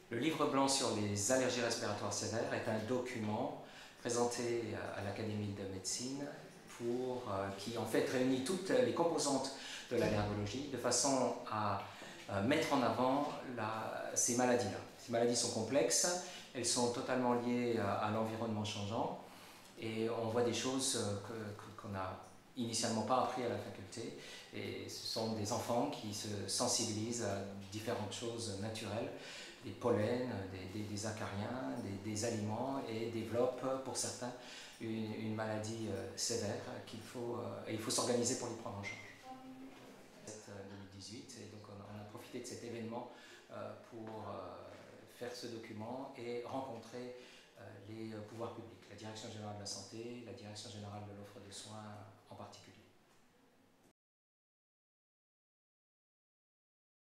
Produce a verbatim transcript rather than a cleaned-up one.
Le livre blanc sur les allergies respiratoires sévères est un document présenté à l'Académie de médecine pour, euh, qui en fait réunit toutes les composantes de l'allergologie de façon à euh, mettre en avant la, ces maladies-là. Ces maladies sont complexes, elles sont totalement liées à, à l'environnement changeant et on voit des choses qu'on n'a initialement pas appris à la faculté, et ce sont des enfants qui se sensibilisent à différentes choses naturelles, des pollens, des, des, des acariens, des, des aliments, et développent pour certains une, une maladie euh, sévère qu'il faut, euh, et il faut s'organiser pour les prendre en charge. deux mille dix-huit, et donc on a, on a profité de cet événement euh, pour euh, faire ce document et rencontrer euh, les pouvoirs publics, la Direction générale de la santé, la Direction générale de l'offre de soins en particulier.